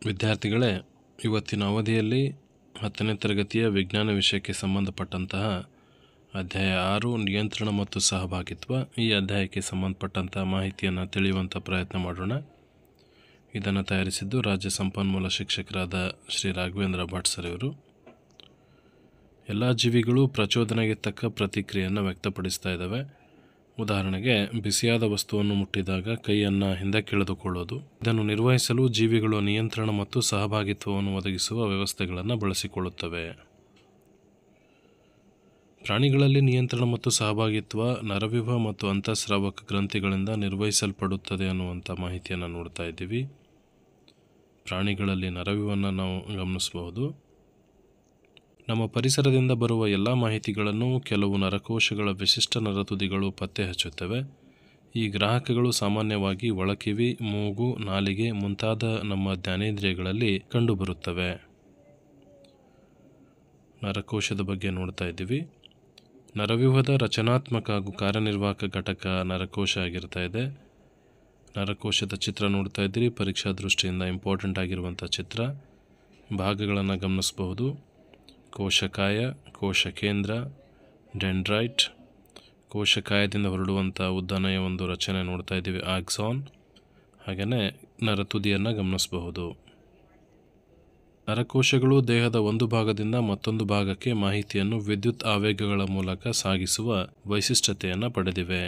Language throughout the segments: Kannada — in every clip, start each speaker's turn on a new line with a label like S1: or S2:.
S1: ವಿದ್ಯಾರ್ಥಿಗಳೇ, ಇವತ್ತಿನ ಅವಧಿಯಲ್ಲಿ 10ನೇ ತರಗತಿಯ ವಿಜ್ಞಾನ ವಿಷಯಕ್ಕೆ ಸಂಬಂಧಪಟ್ಟಂತಹ ಅಧ್ಯಾಯ 6 ನಿಯಂತ್ರಣ ಮತ್ತು ಸಹಭಾಗಿತ್ವ. ಈ ಅಧ್ಯಾಯಕ್ಕೆ ಸಂಬಂಧಪಟ್ಟಂತಹ ಮಾಹಿತಿಯನ್ನು ತಿಳಿಯುವಂಥ ಪ್ರಯತ್ನ ಮಾಡೋಣ. ಇದನ್ನು ತಯಾರಿಸಿದ್ದು ರಾಜ್ಯ ಸಂಪನ್ಮೂಲ ಶಿಕ್ಷಕರಾದ ಶ್ರೀ ರಾಘವೇಂದ್ರ ಭಟ್ ಸರ್ ಇವರು. ಎಲ್ಲ ಜೀವಿಗಳು ಪ್ರಚೋದನೆಗೆ ತಕ್ಕ ಪ್ರತಿಕ್ರಿಯೆಯನ್ನು ವ್ಯಕ್ತಪಡಿಸ್ತಾ ಇದ್ದಾವೆ. ಉದಾಹರಣೆಗೆ, ಬಿಸಿಯಾದ ವಸ್ತುವನ್ನು ಮುಟ್ಟಿದಾಗ ಕೈಯನ್ನು ಹಿಂದಕ್ಕೆಳೆದುಕೊಳ್ಳೋದು. ಇದನ್ನು ನಿರ್ವಹಿಸಲು ಜೀವಿಗಳು ನಿಯಂತ್ರಣ ಮತ್ತು ಸಹಭಾಗಿತ್ವವನ್ನು ಒದಗಿಸುವ ವ್ಯವಸ್ಥೆಗಳನ್ನು ಬಳಸಿಕೊಳ್ಳುತ್ತವೆ. ಪ್ರಾಣಿಗಳಲ್ಲಿ ನಿಯಂತ್ರಣ ಮತ್ತು ಸಹಭಾಗಿತ್ವ ನರವ್ಯೂಹ ಮತ್ತು ಅಂತಃಸ್ರಾವಕ ಗ್ರಂಥಿಗಳಿಂದ ನಿರ್ವಹಿಸಲ್ಪಡುತ್ತದೆ ಅನ್ನುವಂಥ ಮಾಹಿತಿಯನ್ನು ನೋಡ್ತಾ ಇದ್ದೀವಿ. ಪ್ರಾಣಿಗಳಲ್ಲಿ ನರವ್ಯೂಹವನ್ನು ನಾವು ಗಮನಿಸಬಹುದು. ನಮ್ಮ ಪರಿಸರದಿಂದ ಬರುವ ಎಲ್ಲ ಮಾಹಿತಿಗಳನ್ನು ಕೆಲವು ನರಕೋಶಗಳ ವಿಶಿಷ್ಟ ನರತುದಿಗಳು ಪತ್ತೆ ಹಚ್ಚುತ್ತವೆ. ಈ ಗ್ರಾಹಕಗಳು ಸಾಮಾನ್ಯವಾಗಿ ಒಳಕಿವಿ, ಮೂಗು, ನಾಲಿಗೆ ಮುಂತಾದ ನಮ್ಮ ಜ್ಞಾನೇಂದ್ರಿಯಗಳಲ್ಲಿ ಕಂಡುಬರುತ್ತವೆ. ನರಕೋಶದ ಬಗ್ಗೆ ನೋಡ್ತಾ ಇದ್ದೀವಿ. ನರವ್ಯೂಹದ ರಚನಾತ್ಮಕ ಹಾಗೂ ಕಾರ್ಯನಿರ್ವಾಹಕ ಘಟಕ ನರಕೋಶ ಆಗಿರ್ತಾ ಇದೆ. ನರಕೋಶದ ಚಿತ್ರ ನೋಡ್ತಾ ಇದ್ದೀರಿ. ಪರೀಕ್ಷಾ ದೃಷ್ಟಿಯಿಂದ ಇಂಪಾರ್ಟೆಂಟ್ ಆಗಿರುವಂಥ ಚಿತ್ರ. ಭಾಗಗಳನ್ನು ಗಮನಿಸಬಹುದು. ಕೋಶಕಾಯ, ಕೋಶಕೇಂದ್ರ, ಡೆಂಡ್ರೈಟ್. ಕೋಶಕಾಯದಿಂದ ಹೊರಡುವಂಥ ಉದ್ದನೆಯ ಒಂದು ರಚನೆ ನೋಡ್ತಾ ಇದ್ದೀವಿ, ಆಕ್ಸಾನ್. ಹಾಗೆಯೇ ನರತುದಿಯನ್ನು ಗಮನಿಸಬಹುದು. ನರಕೋಶಗಳು ದೇಹದ ಒಂದು ಭಾಗದಿಂದ ಮತ್ತೊಂದು ಭಾಗಕ್ಕೆ ಮಾಹಿತಿಯನ್ನು ವಿದ್ಯುತ್ ಆವೇಗಗಳ ಮೂಲಕ ಸಾಗಿಸುವ ವೈಶಿಷ್ಟ್ಯತೆಯನ್ನು ಪಡೆದಿವೆ.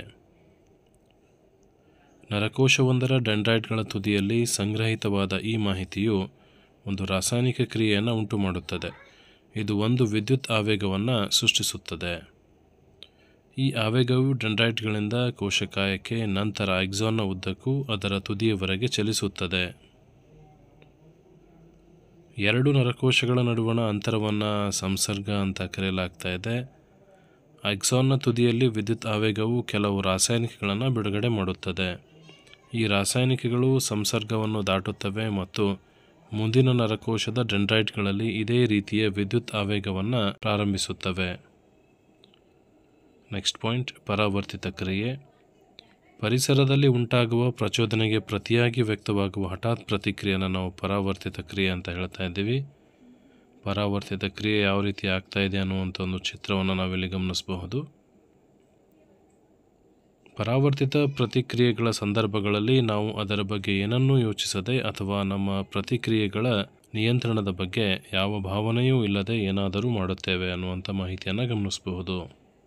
S1: ನರಕೋಶವೊಂದರ ಡೆಂಡ್ರೈಟ್ಗಳ ತುದಿಯಲ್ಲಿ ಸಂಗ್ರಹಿತವಾದ ಈ ಮಾಹಿತಿಯು ಒಂದು ರಾಸಾಯನಿಕ ಕ್ರಿಯೆಯನ್ನು ಉಂಟುಮಾಡುತ್ತದೆ. ಇದು ಒಂದು ವಿದ್ಯುತ್ ಆವೇಗವನ್ನು ಸೃಷ್ಟಿಸುತ್ತದೆ. ಈ ಆವೇಗವು ಡೆಂಡ್ರೈಟ್ಗಳಿಂದ ಕೋಶಕಾಯಕ್ಕೆ, ನಂತರ ಆಕ್ಸಾನ್ನ ಉದ್ದಕ್ಕೂ ಅದರ ತುದಿಯವರೆಗೆ ಚಲಿಸುತ್ತದೆ. ಎರಡು ನರಕೋಶಗಳ ನಡುವಣ ಅಂತರವನ್ನು ಸಂಸರ್ಗ ಅಂತ ಕರೆಯಲಾಗ್ತಾ ಇದೆ. ಆಕ್ಸಾನ್ನ ತುದಿಯಲ್ಲಿ ವಿದ್ಯುತ್ ಆವೇಗವು ಕೆಲವು ರಾಸಾಯನಿಕಗಳನ್ನು ಬಿಡುಗಡೆ ಮಾಡುತ್ತದೆ. ಈ ರಾಸಾಯನಿಕಗಳು ಸಂಸರ್ಗವನ್ನು ದಾಟುತ್ತವೆ ಮತ್ತು ಮುಂದಿನ ನರಕೋಶದ ಡೆಂಡ್ರೈಟ್ಗಳಲ್ಲಿ ಇದೇ ರೀತಿಯ ವಿದ್ಯುತ್ ಆವೇಗವನ್ನು ಪ್ರಾರಂಭಿಸುತ್ತವೆ. ನೆಕ್ಸ್ಟ್ ಪಾಯಿಂಟ್, ಪರಾವರ್ತಿತ ಕ್ರಿಯೆ. ಪರಿಸರದಲ್ಲಿ ಉಂಟಾಗುವ ಪ್ರಚೋದನೆಗೆ ಪ್ರತಿಯಾಗಿ ವ್ಯಕ್ತವಾಗುವ ಹಠಾತ್ ಪ್ರತಿಕ್ರಿಯೆಯನ್ನು ನಾವು ಪರಾವರ್ತಿತ ಕ್ರಿಯೆ ಅಂತ ಹೇಳ್ತಾ ಇದ್ದೀವಿ. ಪರಾವರ್ತಿತ ಕ್ರಿಯೆ ಯಾವ ರೀತಿ ಆಗ್ತಾ ಇದೆ ಅನ್ನುವಂಥ ಒಂದು ಚಿತ್ರವನ್ನು ನಾವಿಲ್ಲಿ ಗಮನಿಸಬಹುದು. ಪರಾವರ್ತಿತ ಪ್ರತಿಕ್ರಿಯೆಗಳ ಸಂದರ್ಭಗಳಲ್ಲಿ ನಾವು ಅದರ ಬಗ್ಗೆ ಏನನ್ನೂ ಯೋಚಿಸದೆ ಅಥವಾ ನಮ್ಮ ಪ್ರತಿಕ್ರಿಯೆಗಳ ನಿಯಂತ್ರಣದ ಬಗ್ಗೆ ಯಾವ ಭಾವನೆಯೂ ಇಲ್ಲದೆ ಏನಾದರೂ ಮಾಡುತ್ತೇವೆ ಅನ್ನುವಂಥ ಮಾಹಿತಿಯನ್ನು ಗಮನಿಸಬಹುದು.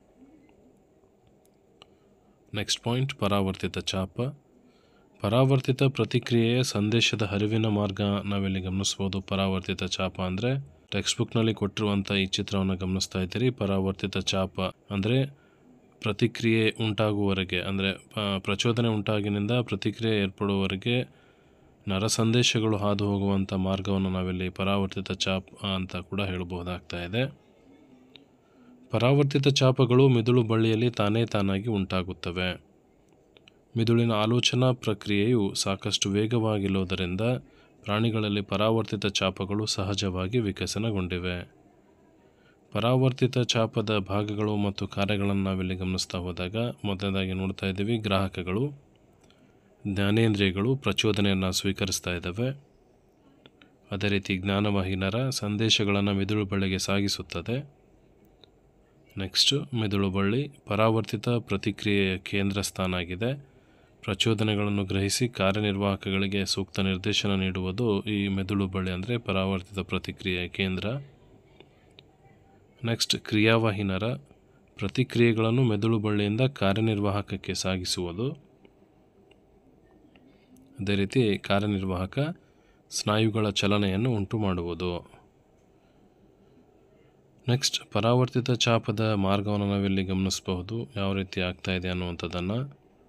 S1: Next point, ಪರಾವರ್ತಿತ ಚಾಪ. ಪರಾವರ್ತಿತ ಪ್ರತಿಕ್ರಿಯೆಯ ಸಂದೇಶದ ಹರಿವಿನ ಮಾರ್ಗ ನಾವಿಲ್ಲಿ ಗಮನಿಸ್ಬೋದು. ಪರಾವರ್ತಿತ ಚಾಪ ಅಂದರೆ ಟೆಕ್ಸ್ಟ್ ಬುಕ್ನಲ್ಲಿ ಕೊಟ್ಟಿರುವಂಥ ಈ ಚಿತ್ರವನ್ನು ಗಮನಿಸ್ತಾ ಇದ್ದೀರಿ. ಪರಾವರ್ತಿತ ಚಾಪ ಅಂದರೆ ಪ್ರತಿಕ್ರಿಯೆ ಉಂಟಾಗುವವರೆಗೆ, ಅಂದರೆ ಪ್ರಚೋದನೆ ಉಂಟಾಗಿನಿಂದ ಪ್ರತಿಕ್ರಿಯೆ ಏರ್ಪಡುವವರೆಗೆ ನರ ಸಂದೇಶಗಳು ಹಾದು ಹೋಗುವಂಥ ಮಾರ್ಗವನ್ನು ನಾವಿಲ್ಲಿ ಪರಾವರ್ತಿತ ಚಾಪ ಅಂತ ಕೂಡ ಹೇಳಬಹುದಾಗ್ತಾ ಇದೆ. ಪರಾವರ್ತಿತ ಚಾಪಗಳು ಮಿದುಳು ಬಳ್ಳಿಯಲ್ಲಿ ತಾನಾಗಿ ಉಂಟಾಗುತ್ತವೆ. ಮಿದುಳಿನ ಆಲೋಚನಾ ಪ್ರಕ್ರಿಯೆಯು ಸಾಕಷ್ಟು ವೇಗವಾಗಿರುವುದರಿಂದ ಪ್ರಾಣಿಗಳಲ್ಲಿ ಪರಾವರ್ತಿತ ಚಾಪಗಳು ಸಹಜವಾಗಿ ವಿಕಸನಗೊಂಡಿವೆ. ಪರಾವರ್ತಿತ ಚಾಪದ ಭಾಗಗಳು ಮತ್ತು ಕಾರ್ಯಗಳನ್ನು ನಾವಿಲ್ಲಿ ಗಮನಿಸ್ತಾ ಹೋದಾಗ ಮೊದಲನೇದಾಗಿ ನೋಡ್ತಾ ಇದ್ದೀವಿ, ಗ್ರಾಹಕಗಳು, ಜ್ಞಾನೇಂದ್ರಿಯಗಳು ಪ್ರಚೋದನೆಯನ್ನು ಸ್ವೀಕರಿಸ್ತಾ ಇದ್ದಾವೆ. ಅದೇ ರೀತಿ ಜ್ಞಾನವಾಹಿ ನರ ಸಂದೇಶಗಳನ್ನು ಮಿದುಳು ಬಳ್ಳಿಗೆ ಸಾಗಿಸುತ್ತದೆ. ನೆಕ್ಸ್ಟ್, ಮಿದುಳು ಬಳ್ಳಿ ಪರಾವರ್ತಿತ ಪ್ರತಿಕ್ರಿಯೆಯ ಕೇಂದ್ರ ಸ್ಥಾನ ಆಗಿದೆ. ಪ್ರಚೋದನೆಗಳನ್ನು ಗ್ರಹಿಸಿ ಕಾರ್ಯನಿರ್ವಾಹಕಗಳಿಗೆ ಸೂಕ್ತ ನಿರ್ದೇಶನ ನೀಡುವುದು ಈ ಮೆದುಳು ಬಳ್ಳಿ, ಅಂದರೆ ಪರಾವರ್ತಿತ ಪ್ರತಿಕ್ರಿಯೆಯ ಕೇಂದ್ರ. ನೆಕ್ಸ್ಟ್, ಕ್ರಿಯಾವಾಹಿ ನರ ಪ್ರತಿಕ್ರಿಯೆಗಳನ್ನು ಮೆದುಳು ಬಳ್ಳಿಯಿಂದ ಕಾರ್ಯನಿರ್ವಾಹಕಕ್ಕೆ ಸಾಗಿಸುವುದು. ಅದೇ ರೀತಿ ಕಾರ್ಯನಿರ್ವಾಹಕ ಸ್ನಾಯುಗಳ ಚಲನೆಯನ್ನು ಉಂಟು ಮಾಡುವುದು. ನೆಕ್ಸ್ಟ್, ಪರಾವರ್ತಿತ ಚಾಪದ ಮಾರ್ಗವನ್ನು ನಾವಿಲ್ಲಿ ಗಮನಿಸಬಹುದು, ಯಾವ ರೀತಿ ಆಗ್ತಾ ಇದೆ ಅನ್ನುವಂಥದ್ದನ್ನು.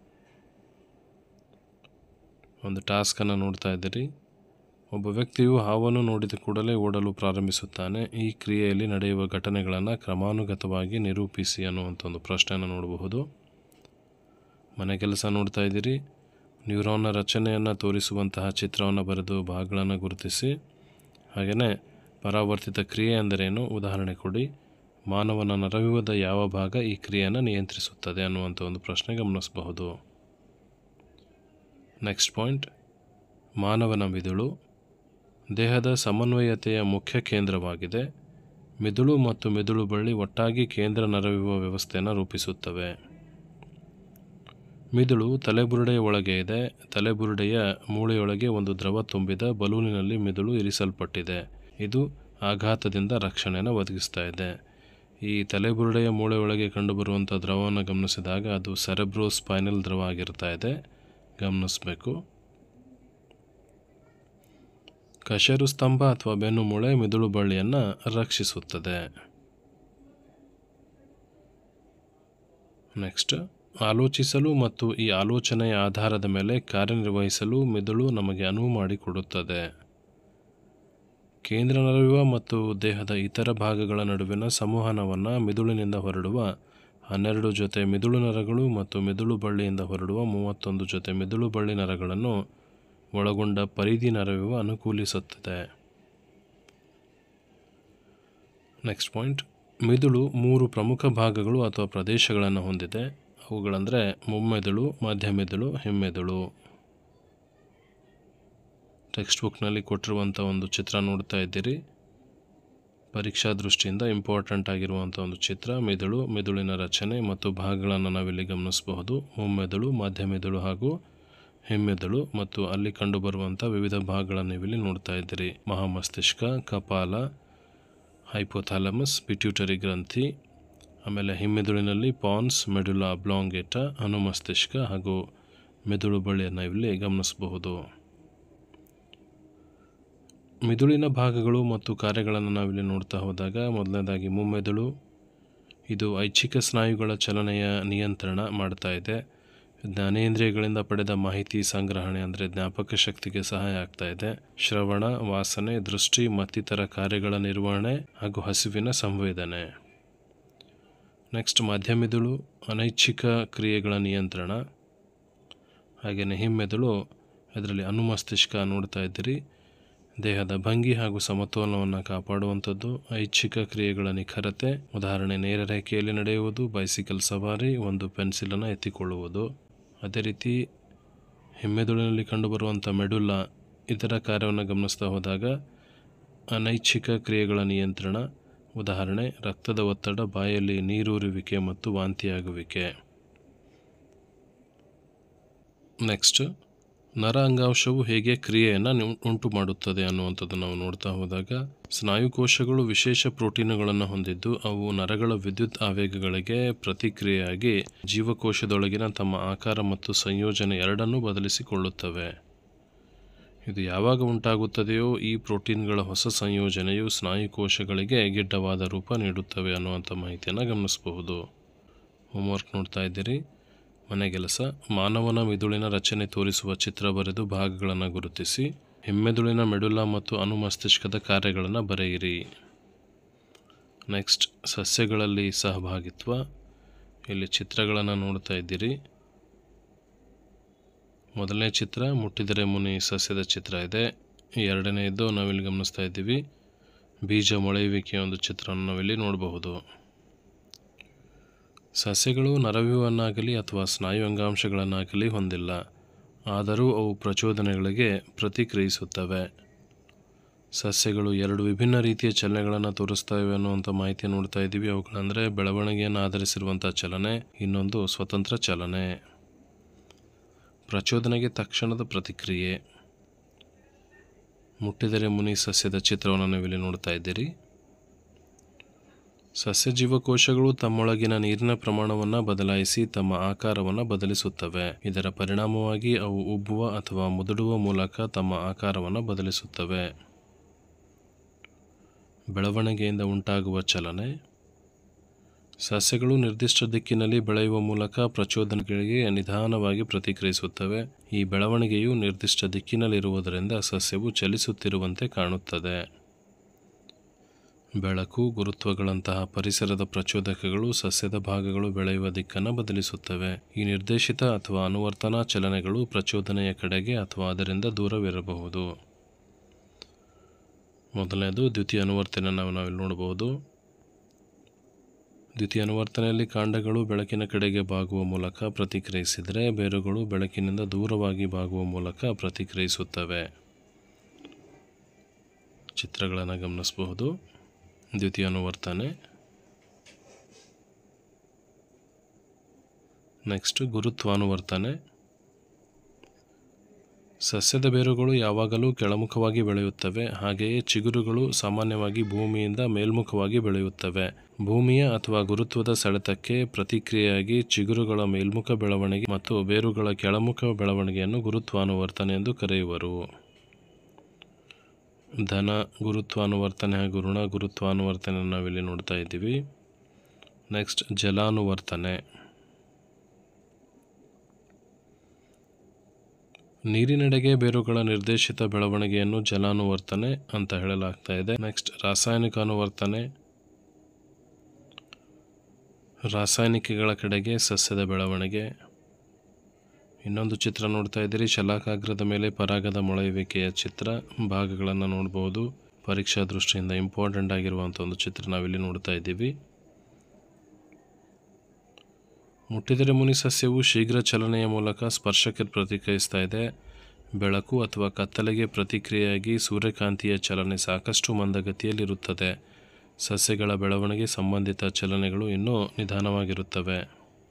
S1: ಒಂದು ಟಾಸ್ಕನ್ನು ನೋಡ್ತಾ ಇದ್ದೀರಿ. ಒಬ್ಬ ವ್ಯಕ್ತಿಯು ಹಾವನ್ನು ನೋಡಿದ ಕೂಡಲೇ ಓಡಲು ಪ್ರಾರಂಭಿಸುತ್ತಾನೆ. ಈ ಕ್ರಿಯೆಯಲ್ಲಿ ನಡೆಯುವ ಘಟನೆಗಳನ್ನು ಕ್ರಮಾನುಗತವಾಗಿ ನಿರೂಪಿಸಿ ಅನ್ನುವಂಥ ಒಂದು ಪ್ರಶ್ನೆಯನ್ನು ನೋಡಬಹುದು. ಮನೆ ಕೆಲಸ ನೋಡ್ತಾ ಇದ್ದೀರಿ. ನ್ಯೂರಾನ್ನ ರಚನೆಯನ್ನು ತೋರಿಸುವಂತಹ ಚಿತ್ರವನ್ನು ಬರೆದು ಭಾಗಗಳನ್ನು ಗುರುತಿಸಿ. ಹಾಗೆಯೇ ಪರಾವರ್ತಿತ ಕ್ರಿಯೆ ಎಂದರೇನು, ಉದಾಹರಣೆ ಕೊಡಿ. ಮಾನವನ ನರವ್ಯೂಹದ ಯಾವ ಭಾಗ ಈ ಕ್ರಿಯೆಯನ್ನು ನಿಯಂತ್ರಿಸುತ್ತದೆ ಅನ್ನುವಂಥ ಒಂದು ಪ್ರಶ್ನೆ ಗಮನಿಸಬಹುದು. ನೆಕ್ಸ್ಟ್ ಪಾಯಿಂಟ್, ಮಾನವನ ಮಿದುಳು. ದೇಹದ ಸಮನ್ವಯತೆಯ ಮುಖ್ಯ ಕೇಂದ್ರವಾಗಿದೆ. ಮಿದುಳು ಮತ್ತು ಮಿದುಳು ಬಳ್ಳಿ ಒಟ್ಟಾಗಿ ಕೇಂದ್ರ ನರವ್ಯೂಹ ವ್ಯವಸ್ಥೆಯನ್ನು ರೂಪಿಸುತ್ತವೆ. ಮಿದುಳು ತಲೆಬುರುಡೆಯ ಒಳಗೆ ಇದೆ. ತಲೆಬುರುಡೆಯ ಮೂಳೆಯೊಳಗೆ ಒಂದು ದ್ರವ ತುಂಬಿದ ಬಲೂನಿನಲ್ಲಿ ಮಿದುಳು ಇರಿಸಲ್ಪಟ್ಟಿದೆ. ಇದು ಆಘಾತದಿಂದ ರಕ್ಷಣೆಯನ್ನು ಒದಗಿಸ್ತಾ ಇದೆ. ಈ ತಲೆಬುರುಡೆಯ ಮೂಳೆಯೊಳಗೆ ಕಂಡುಬರುವಂಥ ದ್ರವವನ್ನು ಗಮನಿಸಿದಾಗ ಅದು ಸೆರೆಬ್ರೋಸ್ಪೈನಲ್ ದ್ರವ ಆಗಿರ್ತಾ ಇದೆ, ಗಮನಿಸಬೇಕು. ಕಶೇರು ಸ್ತಂಭ ಅಥವಾ ಬೆನ್ನು ಮೂಳೆ ಮಿದುಳು ಬಳ್ಳಿಯನ್ನು ರಕ್ಷಿಸುತ್ತದೆ. ನೆಕ್ಸ್ಟ್, ಆಲೋಚಿಸಲು ಮತ್ತು ಈ ಆಲೋಚನೆಯ ಆಧಾರದ ಮೇಲೆ ಕಾರ್ಯನಿರ್ವಹಿಸಲು ಮಿದುಳು ನಮಗೆ ಅನುವು ಮಾಡಿಕೊಡುತ್ತದೆ. ಕೇಂದ್ರ ನರವ್ಯೂಹ ಮತ್ತು ದೇಹದ ಇತರ ಭಾಗಗಳ ನಡುವಿನ ಸಂವಹನವನ್ನು ಮಿದುಳಿನಿಂದ ಹೊರಡುವ 12 ಜೊತೆ ಮಿದುಳು ನರಗಳು ಮತ್ತು ಮಿದುಳು ಬಳ್ಳಿಯಿಂದ ಹೊರಡುವ 31 ಜೊತೆ ಮಿದುಳು ಬಳ್ಳಿ ನರಗಳನ್ನು ಒಳಗೊಂಡ ಪರಿಧಿ ನರವ್ಯೂಹ ಅನುಕೂಲಿಸುತ್ತದೆ. ನೆಕ್ಸ್ಟ್ ಪಾಯಿಂಟ್, ಮಿದುಳು 3 ಪ್ರಮುಖ ಭಾಗಗಳು ಅಥವಾ ಪ್ರದೇಶಗಳನ್ನು ಹೊಂದಿದೆ. ಅವುಗಳಂದರೆ ಮುಮ್ಮೆದುಳು, ಮಧ್ಯಮೆದುಳು, ಹಿಮ್ಮೆದುಳು. ಟೆಕ್ಸ್ಟ್ ಬುಕ್ನಲ್ಲಿ ಕೊಟ್ಟಿರುವಂಥ ಒಂದು ಚಿತ್ರ ನೋಡ್ತಾ ಇದ್ದೀರಿ. ಪರೀಕ್ಷಾ ದೃಷ್ಟಿಯಿಂದ ಇಂಪಾರ್ಟೆಂಟ್ ಆಗಿರುವಂಥ ಒಂದು ಚಿತ್ರ. ಮಿದುಳು, ಮಿದುಳಿನ ರಚನೆ ಮತ್ತು ಭಾಗಗಳನ್ನು ನಾವಿಲ್ಲಿ ಗಮನಿಸಬಹುದು. ಮುಮ್ಮೆದುಳು, ಮಧ್ಯಮೆದುಳು ಹಾಗೂ ಹಿಮ್ಮೆದುಳು ಮತ್ತು ಅಲ್ಲಿ ಕಂಡುಬರುವಂಥ ವಿವಿಧ ಭಾಗಗಳನ್ನು ಇವಿಲ್ಲಿ ನೋಡ್ತಾ ಇದ್ದೀರಿ. ಮಹಾಮಸ್ತಿಷ್ಕ, ಕಪಾಲ, ಹೈಪೋಥಾಲಮಸ್, ಪಿಟ್ಯೂಟರಿ ಗ್ರಂಥಿ, ಆಮೇಲೆ ಹಿಮ್ಮೆದುಳಿನಲ್ಲಿ ಪಾನ್ಸ್, ಮೆಡುಲಾ ಅಬ್ಲಾಂಗೇಟಾ, ಅನುಮಸ್ತಿಷ್ಕ ಹಾಗೂ ಮೆದುಳು ಬಳ್ಳಿಯನ್ನು ಇಲ್ಲಿ ಗಮನಿಸಬಹುದು. ಮಿದುಳಿನ ಭಾಗಗಳು ಮತ್ತು ಕಾರ್ಯಗಳನ್ನು ನಾವಿಲ್ಲಿ ನೋಡ್ತಾ ಹೋದಾಗ ಮೊದಲನೇದಾಗಿ ಮುಮ್ಮೆದುಳು, ಇದು ಐಚ್ಛಿಕ ಸ್ನಾಯುಗಳ ಚಲನೆಯ ನಿಯಂತ್ರಣ ಮಾಡ್ತಾ ಇದೆ. ಜ್ಞಾನೇಂದ್ರಿಯಗಳಿಂದ ಪಡೆದ ಮಾಹಿತಿ ಸಂಗ್ರಹಣೆ ಅಂದರೆ ಜ್ಞಾಪಕ ಶಕ್ತಿಗೆ ಸಹಾಯ ಆಗ್ತಾ ಇದೆ. ಶ್ರವಣ, ವಾಸನೆ, ದೃಷ್ಟಿ ಮತ್ತಿತರ ಕಾರ್ಯಗಳ ನಿರ್ವಹಣೆ ಹಾಗೂ ಹಸಿವಿನ ಸಂವೇದನೆ. ನೆಕ್ಸ್ಟ್, ಮಧ್ಯಮೆದುಳು ಅನೈಚ್ಛಿಕ ಕ್ರಿಯೆಗಳ ನಿಯಂತ್ರಣ. ಹಾಗೆಯೇ ಹಿಮ್ಮೆದುಳು, ಇದರಲ್ಲಿ ಅನುಮಸ್ತಿಷ್ಕ ನೋಡ್ತಾ ಇದ್ದೀರಿ. ದೇಹದ ಭಂಗಿ ಹಾಗೂ ಸಮತೋಲನವನ್ನು ಕಾಪಾಡುವಂಥದ್ದು. ಐಚ್ಛಿಕ ಕ್ರಿಯೆಗಳ ನಿಖರತೆ, ಉದಾಹರಣೆ ನೇರ ರೇಖೆಯಲ್ಲಿ ನಡೆಯುವುದು, ಬೈಸಿಕಲ್ ಸವಾರಿ, ಒಂದು ಪೆನ್ಸಿಲನ್ನು ಎತ್ತಿಕೊಳ್ಳುವುದು. ಅದೇ ರೀತಿ ಹಿಮ್ಮೆದುಳಿನಲ್ಲಿ ಕಂಡುಬರುವಂಥ ಮೆಡುಲ್ಲಾ, ಇದರ ಕಾರ್ಯವನ್ನು ಗಮನಿಸ್ತಾ ಹೋದಾಗ ಅನೈಚ್ಛಿಕ ಕ್ರಿಯೆಗಳ ನಿಯಂತ್ರಣ, ಉದಾಹರಣೆ ರಕ್ತದ ಒತ್ತಡ, ಬಾಯಲ್ಲಿ ನೀರೂರುವಿಕೆ ಮತ್ತು ವಾಂತಿಯಾಗುವಿಕೆ. ನೆಕ್ಸ್ಟ್, ನರ ಅಂಗಾಂಶವು ಹೇಗೆ ಕ್ರಿಯೆಯನ್ನು ಉಂಟು ಮಾಡುತ್ತದೆ ಅನ್ನುವಂಥದ್ದು ನಾವು ನೋಡ್ತಾ ಹೋದಾಗ ಸ್ನಾಯುಕೋಶಗಳು ವಿಶೇಷ ಪ್ರೋಟೀನುಗಳನ್ನು ಹೊಂದಿದ್ದು ಅವು ನರಗಳ ವಿದ್ಯುತ್ ಆವೇಗಗಳಿಗೆ ಪ್ರತಿಕ್ರಿಯೆಯಾಗಿ ಜೀವಕೋಶದೊಳಗಿನ ತಮ್ಮ ಆಕಾರ ಮತ್ತು ಸಂಯೋಜನೆ ಎರಡನ್ನೂ ಬದಲಿಸಿಕೊಳ್ಳುತ್ತವೆ. ಇದು ಯಾವಾಗ ಉಂಟಾಗುತ್ತದೆಯೋ ಈ ಪ್ರೋಟೀನ್ಗಳ ಹೊಸ ಸಂಯೋಜನೆಯು ಸ್ನಾಯುಕೋಶಗಳಿಗೆ ಗಿಡ್ಡವಾದ ರೂಪ ನೀಡುತ್ತವೆ ಅನ್ನುವಂಥ ಮಾಹಿತಿಯನ್ನು ಗಮನಿಸಬಹುದು. ಹೋಮ್ವರ್ಕ್ ನೋಡ್ತಾ ಇದ್ದೀರಿ. ಮನೆಗೆಲಸ, ಮಾನವನ ಮಿದುಳಿನ ರಚನೆ ತೋರಿಸುವ ಚಿತ್ರ ಬರೆದು ಭಾಗಗಳನ್ನು ಗುರುತಿಸಿ ಹಿಮ್ಮೆದುಳಿನ ಮೆಡುಲಾ ಮತ್ತು ಅನುಮಸ್ತಿಷ್ಕದ ಕಾರ್ಯಗಳನ್ನು ಬರೆಯಿರಿ. ನೆಕ್ಸ್ಟ್, ಸಸ್ಯಗಳಲ್ಲಿ ಸಹಭಾಗಿತ್ವ. ಇಲ್ಲಿ ಚಿತ್ರಗಳನ್ನು ನೋಡ್ತಾ ಇದ್ದೀರಿ. ಮೊದಲನೇ ಚಿತ್ರ ಮುಟ್ಟಿದರೆ ಮುನಿ ಸಸ್ಯದ ಚಿತ್ರ ಇದೆ. ಎರಡನೆಯದು ನಾವಿಲ್ಲಿ ಗಮನಿಸ್ತಾ ಇದ್ದೀವಿ, ಬೀಜ ಮೊಳೆಯುವಿಕೆಯ ಒಂದು ಚಿತ್ರವನ್ನು ನಾವಿಲ್ಲಿ ನೋಡಬಹುದು. ಸಸ್ಯಗಳು ನರವ್ಯೂಹವನ್ನಾಗಲಿ ಅಥವಾ ಸ್ನಾಯು ಅಂಗಾಂಶಗಳನ್ನಾಗಲಿ ಹೊಂದಿಲ್ಲ, ಆದರೂ ಅವು ಪ್ರಚೋದನೆಗಳಿಗೆ ಪ್ರತಿಕ್ರಿಯಿಸುತ್ತವೆ. ಸಸ್ಯಗಳು 2 ವಿಭಿನ್ನ ರೀತಿಯ ಚಲನೆಗಳನ್ನು ತೋರಿಸ್ತವೆ ಅನ್ನುವಂಥ ಮಾಹಿತಿ ನೋಡ್ತಾ ಇದ್ದೀವಿ. ಅವುಗಳಂದರೆ ಬೆಳವಣಿಗೆಯನ್ನು ಆಧರಿಸಿರುವಂಥ ಚಲನೆ, ಇನ್ನೊಂದು ಸ್ವತಂತ್ರ ಚಲನೆ. ಪ್ರಚೋದನೆಗೆ ತಕ್ಷಣದ ಪ್ರತಿಕ್ರಿಯೆ. ಮುಟ್ಟಿದರೆ ಮುನಿ ಸಸ್ಯದ ಚಿತ್ರವನ್ನು ನಾವಿಲ್ಲಿ ನೋಡ್ತಾ ಇದ್ದೀರಿ. ಸಸ್ಯ ಜೀವಕೋಶಗಳು ತಮ್ಮೊಳಗಿನ ನೀರಿನ ಪ್ರಮಾಣವನ್ನು ಬದಲಾಯಿಸಿ ತಮ್ಮ ಆಕಾರವನ್ನು ಬದಲಿಸುತ್ತವೆ. ಇದರ ಪರಿಣಾಮವಾಗಿ ಅವು ಉಬ್ಬುವ ಅಥವಾ ಮುದುಡುವ ಮೂಲಕ ತಮ್ಮ ಆಕಾರವನ್ನು ಬದಲಿಸುತ್ತವೆ. ಬೆಳವಣಿಗೆಯಿಂದ ಉಂಟಾಗುವ ಚಲನೆ. ಸಸ್ಯಗಳು ನಿರ್ದಿಷ್ಟ ದಿಕ್ಕಿನಲ್ಲಿ ಬೆಳೆಯುವ ಮೂಲಕ ಪ್ರಚೋದನೆಗಳಿಗೆ ನಿಧಾನವಾಗಿ ಪ್ರತಿಕ್ರಿಯಿಸುತ್ತವೆ. ಈ ಬೆಳವಣಿಗೆಯು ನಿರ್ದಿಷ್ಟ ದಿಕ್ಕಿನಲ್ಲಿರುವುದರಿಂದ ಸಸ್ಯವು ಚಲಿಸುತ್ತಿರುವಂತೆ ಕಾಣುತ್ತದೆ. ಬೆಳಕು, ಗುರುತ್ವಗಳಂತಹ ಪರಿಸರದ ಪ್ರಚೋದಕಗಳು ಸಸ್ಯದ ಭಾಗಗಳು ಬೆಳೆಯುವ ದಿಕ್ಕನ್ನು ಬದಲಿಸುತ್ತವೆ. ಈ ನಿರ್ದೇಶಿತ ಅಥವಾ ಅನುವರ್ತನಾ ಚಲನೆಗಳು ಪ್ರಚೋದನೆಯ ಕಡೆಗೆ ಅಥವಾ ಅದರಿಂದ ದೂರವಿರಬಹುದು. ಮೊದಲನೇದು ದ್ವಿತೀಯ ಅನುವರ್ತನೆ ನಾವಿಲ್ಲಿ ನೋಡಬಹುದು. ದ್ವಿತೀಯ ಅನುವರ್ತನೆಯಲ್ಲಿ ಕಾಂಡಗಳು ಬೆಳಕಿನ ಕಡೆಗೆ ಬಾಗುವ ಮೂಲಕ ಪ್ರತಿಕ್ರಿಯಿಸಿದರೆ ಬೇರುಗಳು ಬೆಳಕಿನಿಂದ ದೂರವಾಗಿ ಬಾಗುವ ಮೂಲಕ ಪ್ರತಿಕ್ರಿಯಿಸುತ್ತವೆ. ಚಿತ್ರಗಳನ್ನು ಗಮನಿಸಬಹುದು. ದ್ವಿತೀಯ ಅನುವರ್ತನೆ. ನೆಕ್ಸ್ಟ್ ಗುರುತ್ವಾನುವರ್ತನೆ. ಸಸ್ಯದ ಬೇರುಗಳು ಯಾವಾಗಲೂ ಕೆಳಮುಖವಾಗಿ ಬೆಳೆಯುತ್ತವೆ. ಹಾಗೆಯೇ ಚಿಗುರುಗಳು ಸಾಮಾನ್ಯವಾಗಿ ಭೂಮಿಯಿಂದ ಮೇಲ್ಮುಖವಾಗಿ ಬೆಳೆಯುತ್ತವೆ. ಭೂಮಿಯ ಅಥವಾ ಗುರುತ್ವದ ಸೆಳೆತಕ್ಕೆ ಪ್ರತಿಕ್ರಿಯೆಯಾಗಿ ಚಿಗುರುಗಳ ಮೇಲ್ಮುಖ ಬೆಳವಣಿಗೆ ಮತ್ತು ಬೇರುಗಳ ಕೆಳಮುಖ ಬೆಳವಣಿಗೆಯನ್ನು ಗುರುತ್ವಾನುವರ್ತನೆ ಎಂದು ಕರೆಯುವರು. ಧನ ಗುರುತ್ವಾನುವರ್ತನೆ ಹಾಗೂ ಋಣ ಗುರುತ್ವಾನುವರ್ತನೆ ನಾವಿಲ್ಲಿ ನೋಡ್ತಾ ಇದ್ದೀವಿ. ನೆಕ್ಸ್ಟ್ ಜಲಾನುವರ್ತನೆ. ನೀರಿನೆಡೆಗೆ ಬೇರುಗಳ ನಿರ್ದೇಶಿತ ಬೆಳವಣಿಗೆಯನ್ನು ಜಲಾನುವರ್ತನೆ ಅಂತ ಹೇಳಲಾಗ್ತಾ ಇದೆ. ನೆಕ್ಸ್ಟ್ ರಾಸಾಯನಿಕ ಅನುವರ್ತನೆ. ರಾಸಾಯನಿಕಗಳ ಕಡೆಗೆ ಸಸ್ಯದ ಬೆಳವಣಿಗೆ. ಇನ್ನೊಂದು ಚಿತ್ರ ನೋಡ್ತಾ ಇದ್ದೀರಿ, ಶಲಾಕಾಗ್ರದ ಮೇಲೆ ಪರಾಗದ ಮೊಳೆಯುವಿಕೆಯ ಚಿತ್ರ. ಭಾಗಗಳನ್ನು ನೋಡ್ಬೋದು. ಪರೀಕ್ಷಾ ದೃಷ್ಟಿಯಿಂದ ಇಂಪಾರ್ಟೆಂಟ್ ಆಗಿರುವಂಥ ಒಂದು ಚಿತ್ರ ನಾವಿಲ್ಲಿ ನೋಡ್ತಾ ಇದ್ದೀವಿ. ಮುಟ್ಟಿದರೆ ಮುನಿ ಸಸ್ಯವು ಶೀಘ್ರ ಚಲನೆಯ ಮೂಲಕ ಸ್ಪರ್ಶಕ್ಕೆ ಪ್ರತಿಕ್ರಿಯಿಸ್ತಾ ಇದೆ. ಬೆಳಕು ಅಥವಾ ಕತ್ತಲೆಗೆ ಪ್ರತಿಕ್ರಿಯೆಯಾಗಿ ಸೂರ್ಯಕಾಂತಿಯ ಚಲನೆ ಸಾಕಷ್ಟು ಮಂದಗತಿಯಲ್ಲಿರುತ್ತದೆ. ಸಸ್ಯಗಳ ಬೆಳವಣಿಗೆ ಸಂಬಂಧಿತ ಚಲನೆಗಳು ಇನ್ನೂ ನಿಧಾನವಾಗಿರುತ್ತವೆ.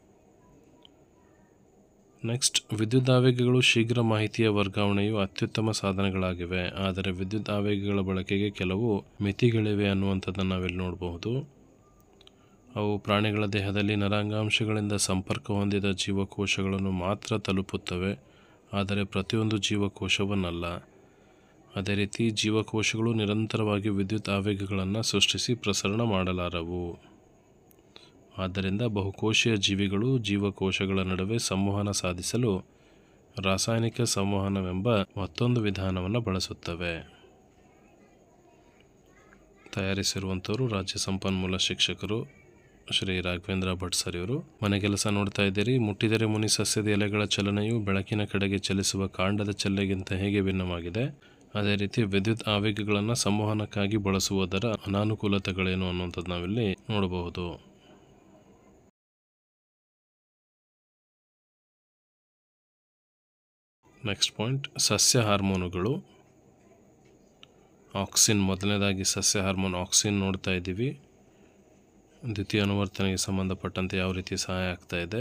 S1: ನೆಕ್ಸ್ಟ್ ವಿದ್ಯುತ್ ಆವೇಗಗಳು ಶೀಘ್ರ ಮಾಹಿತಿಯ ವರ್ಗಾವಣೆಯು ಅತ್ಯುತ್ತಮ ಸಾಧನಗಳಾಗಿವೆ. ಆದರೆ ವಿದ್ಯುತ್ ಆವೇಗಗಳ ಬಳಕೆಗೆ ಕೆಲವು ಮಿತಿಗಳಿವೆ ಅನ್ನುವಂಥದ್ದನ್ನು ನಾವಿಲ್ಲಿ ನೋಡಬಹುದು. ಅವು ಪ್ರಾಣಿಗಳ ದೇಹದಲ್ಲಿ ನರಾಂಗಾಂಶಗಳಿಂದ ಸಂಪರ್ಕ ಹೊಂದಿದ ಜೀವಕೋಶಗಳನ್ನು ಮಾತ್ರ ತಲುಪುತ್ತವೆ, ಆದರೆ ಪ್ರತಿಯೊಂದು ಜೀವಕೋಶವನ್ನಲ್ಲ. ಅದೇ ರೀತಿ ಜೀವಕೋಶಗಳು ನಿರಂತರವಾಗಿ ವಿದ್ಯುತ್ ಆವೇಗಗಳನ್ನು ಸೃಷ್ಟಿಸಿ ಪ್ರಸರಣ ಮಾಡಲಾರವು. ಆದ್ದರಿಂದ ಬಹುಕೋಶೀಯ ಜೀವಿಗಳು ಜೀವಕೋಶಗಳ ನಡುವೆ ಸಂವಹನ ಸಾಧಿಸಲು ರಾಸಾಯನಿಕ ಸಂವಹನವೆಂಬ ಮತ್ತೊಂದು ವಿಧಾನವನ್ನು ಬಳಸುತ್ತವೆ. ತಯಾರಿಸಿರುವಂಥವರು ರಾಜ್ಯ ಸಂಪನ್ಮೂಲ ಶಿಕ್ಷಕರು ಶ್ರೀ ರಾಘವೇಂದ್ರ ಭಟ್ ಸರ್ ಇವರು. ಮನೆಗೆಲಸ ನೋಡ್ತಾ ಇದ್ದೀರಿ. ಮುಟ್ಟಿದರೆ ಮುನಿ ಸಸ್ಯದ ಎಲೆಗಳ ಚಲನೆಯು ಬೆಳಕಿನ ಕಡೆಗೆ ಚಲಿಸುವ ಕಾಂಡದ ಚಲನೆಗಿಂತ ಹೇಗೆ ಭಿನ್ನವಾಗಿದೆ, ಅದೇ ರೀತಿ ವಿದ್ಯುತ್ ಆವೇಗಗಳನ್ನು ಸಂವಹನಕ್ಕಾಗಿ ಬಳಸುವುದರ ಅನಾನುಕೂಲತೆಗಳೇನು ಅನ್ನುವಂಥದ್ದು ನಾವಿಲ್ಲಿ ನೋಡಬಹುದು. ನೆಕ್ಸ್ಟ್ ಪಾಯಿಂಟ್, ಸಸ್ಯ ಹಾರ್ಮೋನುಗಳು. ಆಕ್ಸಿನ್, ಮೊದಲನೇದಾಗಿ ಸಸ್ಯ ಹಾರ್ಮೋನ್ ಆಕ್ಸಿನ್ ನೋಡ್ತಾ ಇದ್ದೀವಿ. ದ್ವಿತೀಯ ಅನುವರ್ತನೆಗೆ ಸಂಬಂಧಪಟ್ಟಂತೆ ಯಾವ ರೀತಿ ಸಹಾಯ ಆಗ್ತಾ ಇದೆ.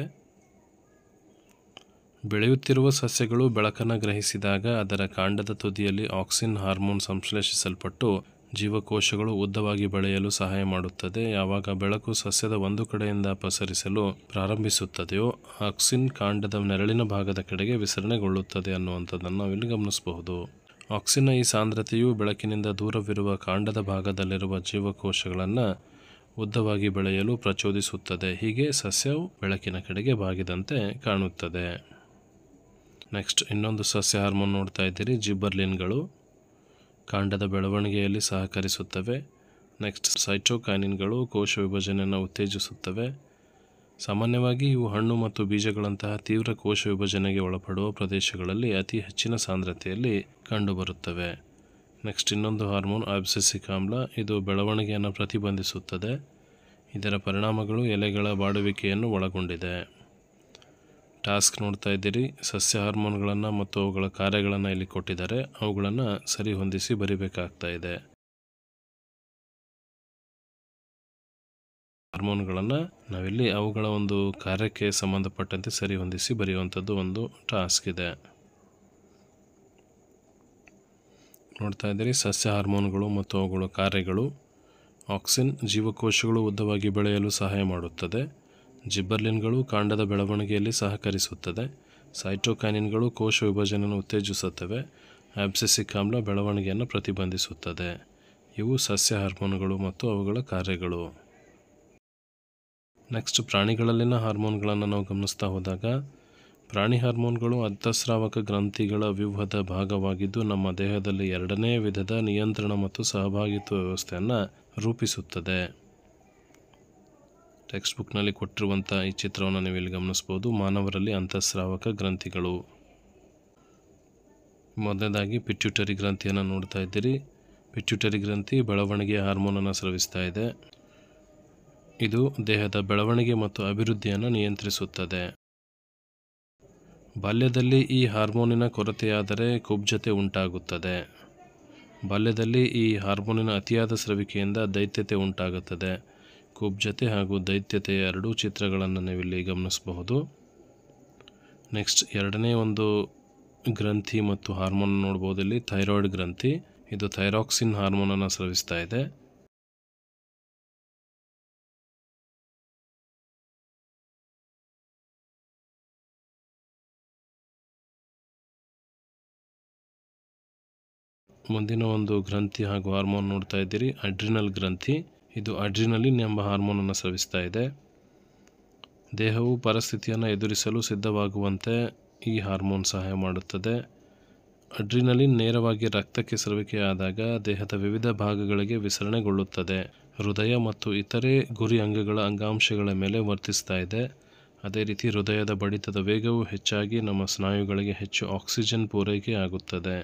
S1: ಬೆಳೆಯುತ್ತಿರುವ ಸಸ್ಯಗಳು ಬೆಳಕನ್ನು ಗ್ರಹಿಸಿದಾಗ ಅದರ ಕಾಂಡದ ತುದಿಯಲ್ಲಿ ಆಕ್ಸಿನ್ ಹಾರ್ಮೋನ್ ಸಂಶ್ಲೇಷಿಸಲ್ಪಟ್ಟು ಜೀವಕೋಶಗಳು ಉದ್ದವಾಗಿ ಬೆಳೆಯಲು ಸಹಾಯ ಮಾಡುತ್ತದೆ. ಯಾವಾಗ ಬೆಳಕು ಸಸ್ಯದ ಒಂದು ಕಡೆಯಿಂದ ಪಸರಿಸಲು ಪ್ರಾರಂಭಿಸುತ್ತದೆಯೋ ಆಕ್ಸಿನ್ ಕಾಂಡದ ನೆರಳಿನ ಭಾಗದ ಕಡೆಗೆ ವಿಸರಣೆಗೊಳ್ಳುತ್ತದೆ ಅನ್ನುವಂಥದ್ದನ್ನು ನಾವಿಲ್ಲಿ ಗಮನಿಸಬಹುದು. ಆಕ್ಸಿನ್ನ ಈ ಸಾಂದ್ರತೆಯು ಬೆಳಕಿನಿಂದ ದೂರವಿರುವ ಕಾಂಡದ ಭಾಗದಲ್ಲಿರುವ ಜೀವಕೋಶಗಳನ್ನು ಉದ್ದವಾಗಿ ಬೆಳೆಯಲು ಪ್ರಚೋದಿಸುತ್ತದೆ. ಹೀಗೆ ಸಸ್ಯವು ಬೆಳಕಿನ ಕಡೆಗೆ ಬಾಗಿದಂತೆ ಕಾಣುತ್ತದೆ. ನೆಕ್ಸ್ಟ್ ಇನ್ನೊಂದು ಸಸ್ಯ ಹಾರ್ಮೋನ್ ನೋಡ್ತಾ ಇದ್ದೀರಿ, ಜಿಬ್ಬರ್ಲಿನ್ಗಳು. ಕಾಂಡದ ಬೆಳವಣಿಗೆಯಲ್ಲಿ ಸಹಕರಿಸುತ್ತವೆ. ನೆಕ್ಸ್ಟ್ ಸೈಟೋಕೈನಿನ್ಗಳು ಕೋಶ ವಿಭಜನೆಯನ್ನು ಉತ್ತೇಜಿಸುತ್ತವೆ. ಸಾಮಾನ್ಯವಾಗಿ ಇವು ಹಣ್ಣು ಮತ್ತು ಬೀಜಗಳಂತಹ ತೀವ್ರ ಕೋಶ ವಿಭಜನೆಗೆ ಒಳಪಡುವ ಪ್ರದೇಶಗಳಲ್ಲಿ ಅತಿ ಹೆಚ್ಚಿನ ಸಾಂದ್ರತೆಯಲ್ಲಿ ಕಂಡುಬರುತ್ತವೆ. ನೆಕ್ಸ್ಟ್ ಇನ್ನೊಂದು ಹಾರ್ಮೋನ್ ಅಬ್ಸೆಸಿಕ್ ಆಮ್ಲ. ಇದು ಬೆಳವಣಿಗೆಯನ್ನು ಪ್ರತಿಬಂಧಿಸುತ್ತದೆ. ಇದರ ಪರಿಣಾಮಗಳು ಎಲೆಗಳ ಬಾಡುವಿಕೆಯನ್ನು ಒಳಗೊಂಡಿದೆ. ಟಾಸ್ಕ್ ನೋಡ್ತಾ ಇದ್ದೀರಿ, ಸಸ್ಯ ಹಾರ್ಮೋನ್ಗಳನ್ನು ಮತ್ತು ಅವುಗಳ ಕಾರ್ಯಗಳನ್ನು ಇಲ್ಲಿ ಕೊಟ್ಟಿದ್ದಾರೆ. ಅವುಗಳನ್ನು ಸರಿ ಹೊಂದಿಸಿ ಬರಿಬೇಕಾಗ್ತಾ ಇದೆ. ಹಾರ್ಮೋನ್ಗಳನ್ನು ನಾವಿಲ್ಲಿ ಅವುಗಳ ಒಂದು ಕಾರ್ಯಕ್ಕೆ ಸಂಬಂಧಪಟ್ಟಂತೆ ಸರಿ ಹೊಂದಿಸಿ ಬರೆಯುವಂಥದ್ದು ಒಂದು ಟಾಸ್ಕ್ ಇದೆ. ನೋಡ್ತಾ ಇದ್ದೀರಿ, ಸಸ್ಯ ಹಾರ್ಮೋನ್ಗಳು ಮತ್ತು ಅವುಗಳ ಕಾರ್ಯಗಳು. ಆಕ್ಸಿನ್ ಜೀವಕೋಶಗಳು ಉದ್ದವಾಗಿ ಬೆಳೆಯಲು ಸಹಾಯ ಮಾಡುತ್ತದೆ. ಜಿಬ್ಬರ್ಲಿನ್ಗಳು ಕಾಂಡದ ಬೆಳವಣಿಗೆಯಲ್ಲಿ ಸಹಕರಿಸುತ್ತದೆ. ಸೈಟೋಕೈನಿನ್ಗಳು ಕೋಶ ವಿಭಜನೆಯನ್ನು ಉತ್ತೇಜಿಸುತ್ತವೆ. ಅಬ್ಸೆಸಿಕ್ ಆಮ್ಲ ಬೆಳವಣಿಗೆಯನ್ನು ಪ್ರತಿಬಂಧಿಸುತ್ತದೆ. ಇವು ಸಸ್ಯ ಹಾರ್ಮೋನ್ಗಳು ಮತ್ತು ಅವುಗಳ ಕಾರ್ಯಗಳು. ನೆಕ್ಸ್ಟ್ ಪ್ರಾಣಿಗಳಲ್ಲಿನ ಹಾರ್ಮೋನ್ಗಳನ್ನು ನಾವು ಗಮನಿಸ್ತಾ ಹೋದಾಗ ಪ್ರಾಣಿ ಹಾರ್ಮೋನ್ಗಳು ಅಂತಃಸ್ರಾವಕ ಗ್ರಂಥಿಗಳ ವ್ಯೂಹದ ಭಾಗವಾಗಿದ್ದು ನಮ್ಮ ದೇಹದಲ್ಲಿ ಎರಡನೇ ವಿಧದ ನಿಯಂತ್ರಣ ಮತ್ತು ಸಹಭಾಗಿತ್ವ ವ್ಯವಸ್ಥೆಯನ್ನು ರೂಪಿಸುತ್ತದೆ. ಟೆಕ್ಸ್ಟ್ ಬುಕ್ನಲ್ಲಿ ಕೊಟ್ಟಿರುವಂಥ ಈ ಚಿತ್ರವನ್ನು ನೀವು ಇಲ್ಲಿ ಗಮನಿಸ್ಬೋದು. ಮಾನವರಲ್ಲಿ ಅಂತಃಸ್ರಾವಕ ಗ್ರಂಥಿಗಳು. ಮೊದಲನೇದಾಗಿ ಪಿಟ್ಯೂಟರಿ ಗ್ರಂಥಿಯನ್ನು ನೋಡ್ತಾ ಇದ್ದೀರಿ. ಪಿಟ್ಯೂಟರಿ ಗ್ರಂಥಿ ಬೆಳವಣಿಗೆಯ ಹಾರ್ಮೋನನ್ನು ಸ್ರವಿಸ್ತಾ ಇದೆ. ಇದು ದೇಹದ ಬೆಳವಣಿಗೆ ಮತ್ತು ಅಭಿವೃದ್ಧಿಯನ್ನು ನಿಯಂತ್ರಿಸುತ್ತದೆ. ಬಾಲ್ಯದಲ್ಲಿ ಈ ಹಾರ್ಮೋನಿನ ಕೊರತೆಯಾದರೆ ಕುಬ್ಜತೆ ಉಂಟಾಗುತ್ತದೆ. ಬಾಲ್ಯದಲ್ಲಿ ಈ ಹಾರ್ಮೋನಿನ ಅತಿಯಾದ ಸ್ರವಿಕೆಯಿಂದ ದೈತ್ಯತೆ ಉಂಟಾಗುತ್ತದೆ. ಕುಬ್ಜತೆ ಹಾಗೂ ದೈತ್ಯತೆಯ ಎರಡೂ ಚಿತ್ರಗಳನ್ನು ನಾವಿಲ್ಲಿ ಗಮನಿಸಬಹುದು. ನೆಕ್ಸ್ಟ್ ಎರಡನೇ ಒಂದು ಗ್ರಂಥಿ ಮತ್ತು ಹಾರ್ಮೋನ್ ನೋಡ್ಬೋದು. ಇಲ್ಲಿ ಥೈರಾಯ್ಡ್ ಗ್ರಂಥಿ, ಇದು ಥೈರಾಕ್ಸಿನ್ ಹಾರ್ಮೋನನ್ನು ಸ್ರವಿಸ್ತಾ ಇದೆ. ಮುಂದಿನ ಒಂದು ಗ್ರಂಥಿ ಹಾಗೂ ಹಾರ್ಮೋನ್ ನೋಡ್ತಾ ಇದ್ದೀರಿ, ಅಡ್ರಿನಲ್ ಗ್ರಂಥಿ. ಇದು ಅಡ್ರಿನಲಿನ್ ಎಂಬ ಹಾರ್ಮೋನನ್ನು ಸ್ರವಿಸ್ತಾ ಇದೆ. ದೇಹವು ಪರಿಸ್ಥಿತಿಯನ್ನು ಎದುರಿಸಲು ಸಿದ್ಧವಾಗುವಂತೆ ಈ ಹಾರ್ಮೋನ್ ಸಹಾಯ ಮಾಡುತ್ತದೆ. ಅಡ್ರಿನಲಿನ್ ನೇರವಾಗಿ ರಕ್ತಕ್ಕೆ ಸ್ರವಿಕೆಯಾದಾಗ ದೇಹದ ವಿವಿಧ ಭಾಗಗಳಿಗೆ ವಿಸರಣೆಗೊಳ್ಳುತ್ತದೆ. ಹೃದಯ ಮತ್ತು ಇತರೆ ಗುರಿ ಅಂಗಗಳ ಅಂಗಾಂಶಗಳ ಮೇಲೆ ವರ್ತಿಸ್ತಾ ಇದೆ. ಅದೇ ರೀತಿ ಹೃದಯದ ಬಡಿತದ ವೇಗವು ಹೆಚ್ಚಾಗಿ ನಮ್ಮ ಸ್ನಾಯುಗಳಿಗೆ ಹೆಚ್ಚು ಆಕ್ಸಿಜನ್ ಪೂರೈಕೆ ಆಗುತ್ತದೆ.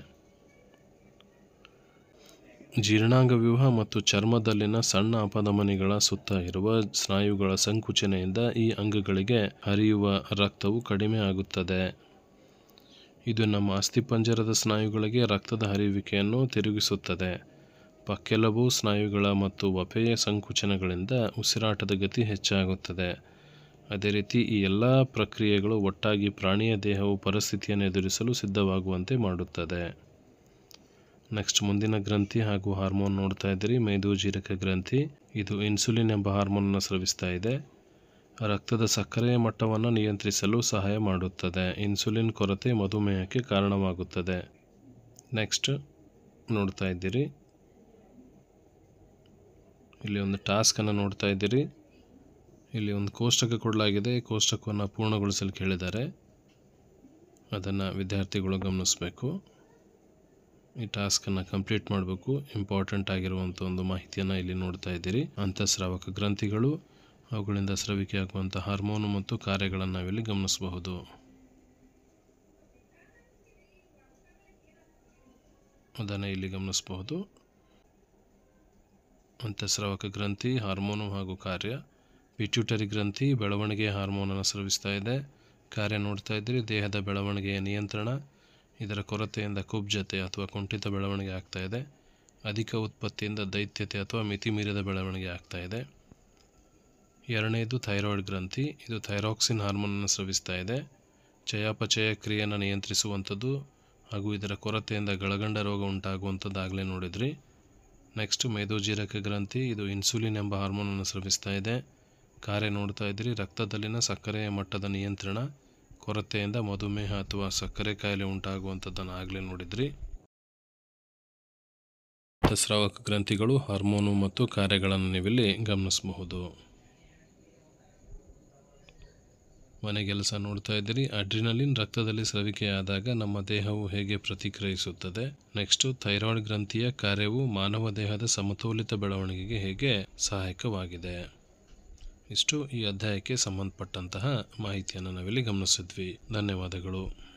S1: ಜೀರ್ಣಾಂಗ ವ್ಯೂಹ ಮತ್ತು ಚರ್ಮದಲ್ಲಿನ ಸಣ್ಣ ಅಪಧಮನಿಗಳ ಸುತ್ತ ಇರುವ ಸ್ನಾಯುಗಳ ಸಂಕುಚನೆಯಿಂದ ಈ ಅಂಗಗಳಿಗೆ ಹರಿಯುವ ರಕ್ತವು ಕಡಿಮೆ ಆಗುತ್ತದೆ. ಇದು ನಮ್ಮ ಅಸ್ಥಿಪಂಜರದ ಸ್ನಾಯುಗಳಿಗೆ ರಕ್ತದ ಹರಿಯುವಿಕೆಯನ್ನು ತಿರುಗಿಸುತ್ತದೆ. ಪಕ್ಕೆಲುಬು ಸ್ನಾಯುಗಳ ಮತ್ತು ವಪೆಯ ಸಂಕುಚನಗಳಿಂದ ಉಸಿರಾಟದ ಗತಿ ಹೆಚ್ಚಾಗುತ್ತದೆ. ಅದೇ ರೀತಿ ಈ ಎಲ್ಲ ಪ್ರಕ್ರಿಯೆಗಳು ಒಟ್ಟಾಗಿ ಪ್ರಾಣಿಯ ದೇಹವು ಪರಿಸ್ಥಿತಿಯನ್ನು ಎದುರಿಸಲು ಸಿದ್ಧವಾಗುವಂತೆ ಮಾಡುತ್ತದೆ. ನೆಕ್ಸ್ಟ್ ಮುಂದಿನ ಗ್ರಂಥಿ ಹಾಗೂ ಹಾರ್ಮೋನ್ ನೋಡ್ತಾ ಇದ್ದೀರಿ, ಮೇದೋಜೀರಕ ಗ್ರಂಥಿ. ಇದು ಇನ್ಸುಲಿನ್ ಎಂಬ ಹಾರ್ಮೋನನ್ನು ಸ್ರವಿಸ್ತಾ ಇದೆ. ರಕ್ತದ ಸಕ್ಕರೆಯ ಮಟ್ಟವನ್ನು ನಿಯಂತ್ರಿಸಲು ಸಹಾಯ ಮಾಡುತ್ತದೆ. ಇನ್ಸುಲಿನ್ ಕೊರತೆ ಮಧುಮೇಹಕ್ಕೆ ಕಾರಣವಾಗುತ್ತದೆ. ನೆಕ್ಸ್ಟ್ ನೋಡ್ತಾ ಇದ್ದೀರಿ, ಇಲ್ಲಿ ಒಂದು ಟಾಸ್ಕನ್ನು ನೋಡ್ತಾ ಇದ್ದೀರಿ. ಇಲ್ಲಿ ಒಂದು ಕೋಷ್ಟಕ ಕೊಡಲಾಗಿದೆ. ಕೋಷ್ಟಕವನ್ನು ಪೂರ್ಣಗೊಳಿಸಲು ಕೇಳಿದ್ದಾರೆ. ಅದನ್ನು ವಿದ್ಯಾರ್ಥಿಗಳು ಗಮನಿಸಬೇಕು. ಈ ಟಾಸ್ಕನ್ನು ಕಂಪ್ಲೀಟ್ ಮಾಡಬೇಕು. ಇಂಪಾರ್ಟೆಂಟ್ ಆಗಿರುವಂಥ ಒಂದು ಮಾಹಿತಿಯನ್ನು ಇಲ್ಲಿ ನೋಡ್ತಾ ಇದ್ದೀರಿ. ಅಂತಃಸ್ರಾವಕ ಗ್ರಂಥಿಗಳು, ಅವುಗಳಿಂದ ಸ್ರವಿಕೆಯಾಗುವಂಥ ಹಾರ್ಮೋನು ಮತ್ತು ಕಾರ್ಯಗಳನ್ನು ನಾವಿಲ್ಲಿ ಗಮನಿಸಬಹುದು. ಅದನ್ನು ಇಲ್ಲಿ ಗಮನಿಸಬಹುದು. ಅಂತಃಸ್ರಾವಕ ಗ್ರಂಥಿ, ಹಾರ್ಮೋನು ಹಾಗೂ ಕಾರ್ಯ. ಪಿಟ್ಯೂಟರಿ ಗ್ರಂಥಿ ಬೆಳವಣಿಗೆಯ ಹಾರ್ಮೋನನ್ನು ಸ್ರವಿಸ್ತಾ ಇದೆ. ಕಾರ್ಯ ನೋಡ್ತಾ ಇದ್ದೀರಿ, ದೇಹದ ಬೆಳವಣಿಗೆಯ ನಿಯಂತ್ರಣ. ಇದರ ಕೊರತೆಯಿಂದ ಕುಬ್ಜತೆ ಅಥವಾ ಕುಂಠಿತ ಬೆಳವಣಿಗೆ ಆಗ್ತಾ ಇದೆ. ಅಧಿಕ ಉತ್ಪತ್ತಿಯಿಂದ ದೈತ್ಯತೆ ಅಥವಾ ಮಿತಿಮೀರಿದ ಬೆಳವಣಿಗೆ ಆಗ್ತಾ ಇದೆ. ಎರಡನೇದು ಥೈರಾಯ್ಡ್ ಗ್ರಂಥಿ. ಇದು ಥೈರಾಕ್ಸಿನ್ ಹಾರ್ಮೋನನ್ನು ಸ್ರವಿಸ್ತಾ ಇದೆ. ಚಯಾಪಚಯ ಕ್ರಿಯೆಯನ್ನು ನಿಯಂತ್ರಿಸುವಂಥದ್ದು ಹಾಗೂ ಇದರ ಕೊರತೆಯಿಂದ ಗಳಗಂಡ ರೋಗ ಉಂಟಾಗುವಂಥದ್ದಾಗಲೇ ನೋಡಿದ್ರಿ. ನೆಕ್ಸ್ಟ್ ಮೇದೋಜೀರಕ ಗ್ರಂಥಿ. ಇದು ಇನ್ಸುಲಿನ್ ಎಂಬ ಹಾರ್ಮೋನನ್ನು ಸ್ರವಿಸ್ತಾ ಇದೆ. ಕಾರ್ಯ ನೋಡ್ತಾ ಇದ್ದೀರಿ, ರಕ್ತದಲ್ಲಿನ ಸಕ್ಕರೆಯ ಮಟ್ಟದ ನಿಯಂತ್ರಣ. ಕೊರತೆಯಿಂದ ಮಧುಮೇಹ ಅಥವಾ ಸಕ್ಕರೆ ಕಾಯಿಲೆ ಉಂಟಾಗುವಂಥದ್ದನ್ನು ಆಗಲೇ ನೋಡಿದ್ರಿ. ಅಂತಃಸ್ರಾವಕ ಗ್ರಂಥಿಗಳು, ಹಾರ್ಮೋನು ಮತ್ತು ಕಾರ್ಯಗಳನ್ನು ನೀವಿಲ್ಲಿ ಗಮನಿಸಬಹುದು. ಮನೆ ಕೆಲಸ ನೋಡ್ತಾ ಇದ್ದೀರಿ. ಅಡ್ರಿನಲಿನ್ ರಕ್ತದಲ್ಲಿ ಸ್ರವಿಕೆಯಾದಾಗ ನಮ್ಮ ದೇಹವು ಹೇಗೆ ಪ್ರತಿಕ್ರಿಯಿಸುತ್ತದೆ. ನೆಕ್ಸ್ಟ್ ಥೈರಾಯ್ಡ್ ಗ್ರಂಥಿಯ ಕಾರ್ಯವು ಮಾನವ ದೇಹದ ಸಮತೋಲಿತ ಬೆಳವಣಿಗೆಗೆ ಹೇಗೆ ಸಹಾಯಕವಾಗಿದೆ. ಇಷ್ಟು ಈ ಅಧ್ಯಾಯಕ್ಕೆ ಸಂಬಂಧಪಟ್ಟಂತಹ ಮಾಹಿತಿಯನ್ನು ನಾವಿಲ್ಲಿ ಗಮನಿಸಿದ್ವಿ. ಧನ್ಯವಾದಗಳು.